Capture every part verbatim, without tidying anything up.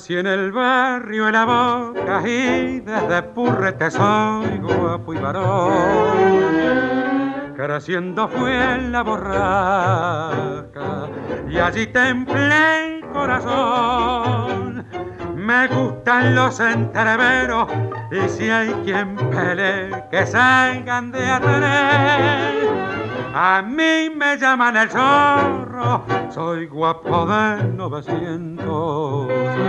Nací en el barrio de La Boca y desde Purrete soy guapo y varón. Creciendo fui en la borraca y allí templé el corazón. Me gustan los entreveros y si hay quien pelee que salgan de atrás. A mí me llaman el zorro, soy guapo de novecientos.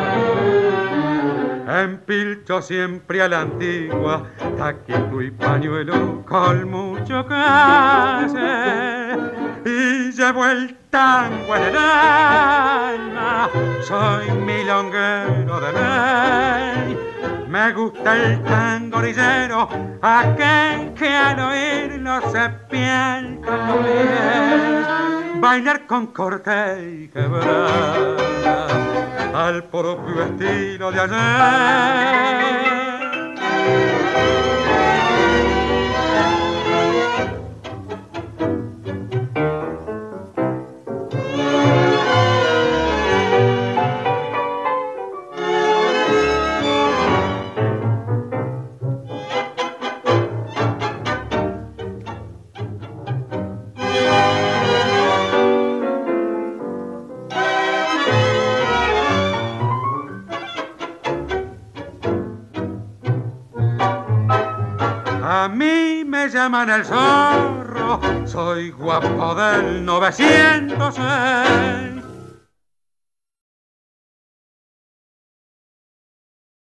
Empilcho siempre a la antigua, taquito y pañuelo con mucho clase. Y llevo el tango en el alma, soy milonguero de ley. Me gusta el tango rillero, aquel que al oírlo se piensa los pies. Bailar con corte y quebrada, al propio estilo de ayer. A mí me llaman el zorro, soy guapo del novecientos seis.